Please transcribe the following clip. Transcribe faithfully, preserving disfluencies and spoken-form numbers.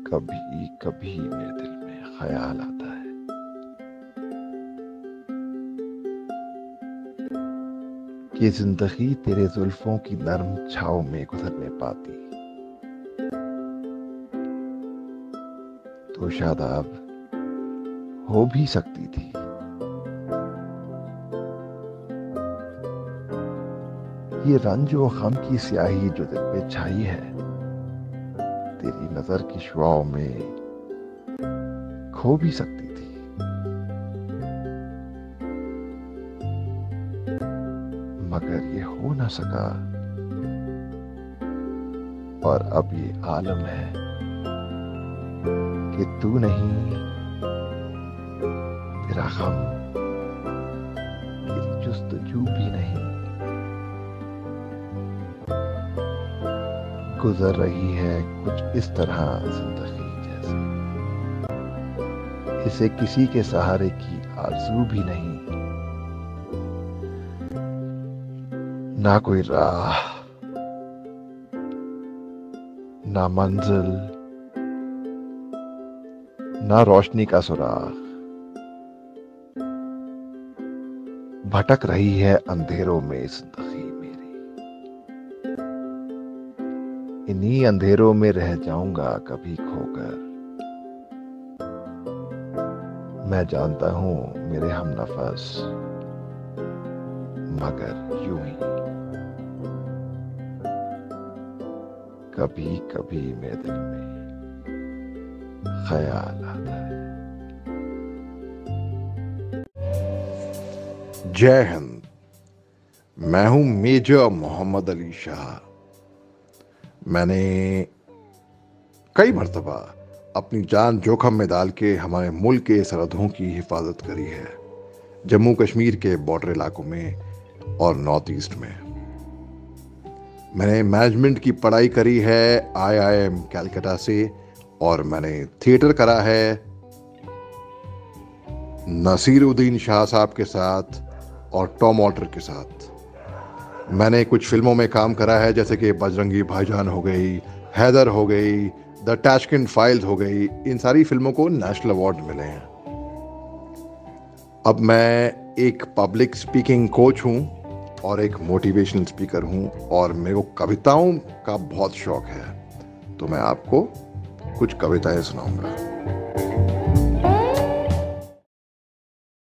कभी कभी मेरे दिल में ख्याल आता है कि जिंदगी तेरे जुल्फों की नर्म छाव में गुजरने पाती तो शादाब हो भी सकती थी। ये रंज और गम की स्याही जो दिल पे छाई है तेरी नजर की शुआओं में खो भी सकती थी। मगर ये हो ना सका और अब ये आलम है कि तू नहीं, तेरा गम, तेरी जुस्तजू भी नहीं। गुजर रही है कुछ इस तरह जिंदगी जैसे इसे किसी के सहारे की आरज़ू भी नहीं। ना कोई राह, ना मंजिल, ना रोशनी का सुराग, भटक रही है अंधेरों में जिंदगी मेरी। इन्हीं अंधेरों में रह जाऊंगा कभी खोकर। मैं जानता हूं मेरे हम नफस, मगर यूं ही कभी कभी मेरे दिल में ख्याल आता है। जय हिंद। मैं हूं मेजर मोहम्मद अली शाह। मैंने कई मर्तबा अपनी जान जोखम में डाल के हमारे मुल्क के सरहदों की हिफाजत करी है, जम्मू कश्मीर के बॉर्डर इलाकों में और नॉर्थ ईस्ट में। मैंने मैनेजमेंट की पढ़ाई करी है आई आई एम कैलकाटा से, और मैंने थिएटर करा है नसीरुद्दीन शाह साहब के साथ और टॉम ऑल्टर के साथ। मैंने कुछ फिल्मों में काम करा है जैसे कि बजरंगी भाईजान हो गई, हैदर हो गई, द टैशकिंड फाइल्स हो गई। इन सारी फिल्मों को नेशनल अवार्ड मिले हैं। अब मैं एक पब्लिक स्पीकिंग कोच हूं और एक मोटिवेशनल स्पीकर हूं, और मेरे को कविताओं का बहुत शौक है, तो मैं आपको कुछ कविताएं सुनाऊंगा।